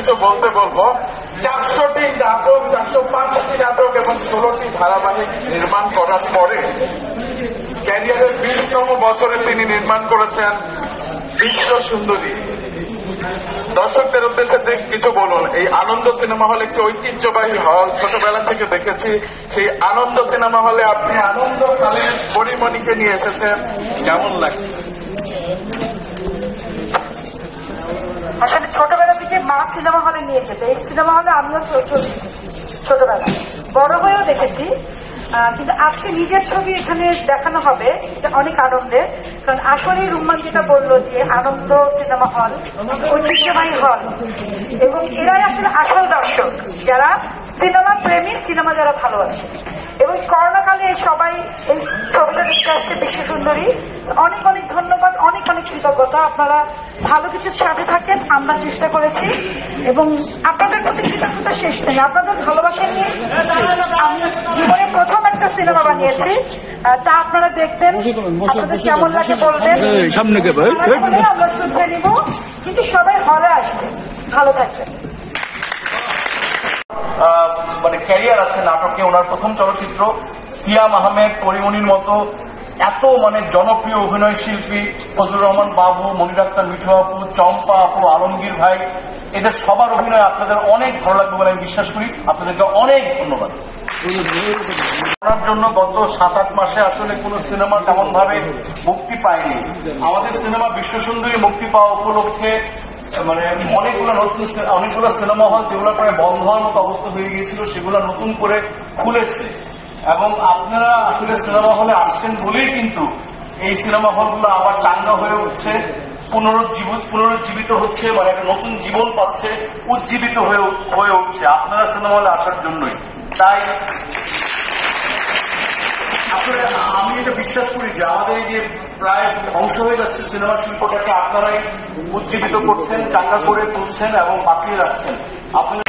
কিছু বলতে বলবো। 400টি নাটক, 405টি নাটক এবং 16টি ধারাবাহিক নির্মাণ করার পরে ক্যারিয়ারের 20তম বছরে তিনি নির্মাণ করেছেন বিশ্ব সুন্দরী। দর্শকদের উদ্দেশ্যে যে কিছু বলুন। এই আনন্দ সিনেমা হল একটি ঐতিহ্যবাহী হল, ছোটবেলা থেকে দেখেছি। সেই আনন্দ সিনেমা হলে আপনি আনন্দ খালের পরিমণিকে নিয়ে এসেছেন, কেমন লাগছে? আসলে ছোটবেলা থেকে মা সিনেমা হলে নিয়ে যেত। এই সিনেমা হলে আমিও দেখেছি ছোটবেলা, বড় হয়েও দেখেছি। কিন্তু আজকে নিজের ছবি এখানে দেখানো হবে, এটা অনেক আনন্দের। কারণ আসলে রুম্মান যেটা বললো যে আনন্দ সিনেমা হল ঐতিহ্যবাহী হল, এবং এরাই আসলে আসল দর্শক, যারা সিনেমা প্রেমী, সিনেমা যারা ভালোবাসে। এবং করোনাকালে সবাই এই ছবিটা দেখতে আসছে বিশ্ব সুন্দরী। অনেক অনেক ধন্যবাদ, অনেক অনেক কৃতজ্ঞতা। আপনারা ভালো কিছুর সাথে থাকেন, আমরা চেষ্টা করেছি, এবং আপনাদের প্রতি কৃতজ্ঞতা শেষ নেই। আপনাদের ভালোবাসা নিয়ে আমি জীবনে প্রথম একটা সিনেমা বানিয়েছি, তা আপনারা দেখবেন, আপনাদের কেমন লাগে বলবেন, আমরা শুনতে নিব। কিন্তু সবাই হলে আসবে, ভালো থাকবেন। মানে ক্যারিয়ার আছে নাটকে, ওনার প্রথম চলচ্চিত্র। সিয়াম আহমেদ, পরিমণির মতো এত মানে জনপ্রিয় অভিনয় শিল্পী, ফজলুর রহমান বাবু, মনির আক্তার মিঠু আপু, চম্পা আপু, আলমগীর ভাই, এদের সবার অভিনয় আপনাদের অনেক ভালো লাগবে বলে আমি বিশ্বাস করি। আপনাদেরকে অনেক ধন্যবাদ। করার জন্য গত 7-8 মাসে আসলে কোন সিনেমা তেমন ভাবে মুক্তি পায়নি। আমাদের সিনেমা বিশ্ব সুন্দরী মুক্তি পাওয়া উপলক্ষে মানে অনেকগুলো সিনেমা হল যেগুলো প্রায় বন্ধ হওয়ার মতো অবস্থা হয়ে গিয়েছিল, সেগুলো নতুন করে খুলেছে। এবং আপনারা আসলে সিনেমা হলে আসছেন বলেই কিন্তু এই সিনেমা হলগুলো আবার চাঙ্গা হয়ে উঠছে, পুনরুজ্জীবিত হচ্ছে, মানে একটা নতুন জীবন পাচ্ছে, উজ্জীবিত হয়ে উঠছে আপনারা সিনেমা হলে আসার জন্যই। তাই আসলে আমি এটা বিশ্বাস করি যে আমাদের এই যে প্রায় ধ্বংস হয়ে যাচ্ছে সিনেমা শিল্পটাকে আপনারাই উজ্জীবিত করছেন, চাঙ্গা করে তুলছেন এবং বাঁচিয়ে রাখছেন। আপনাদের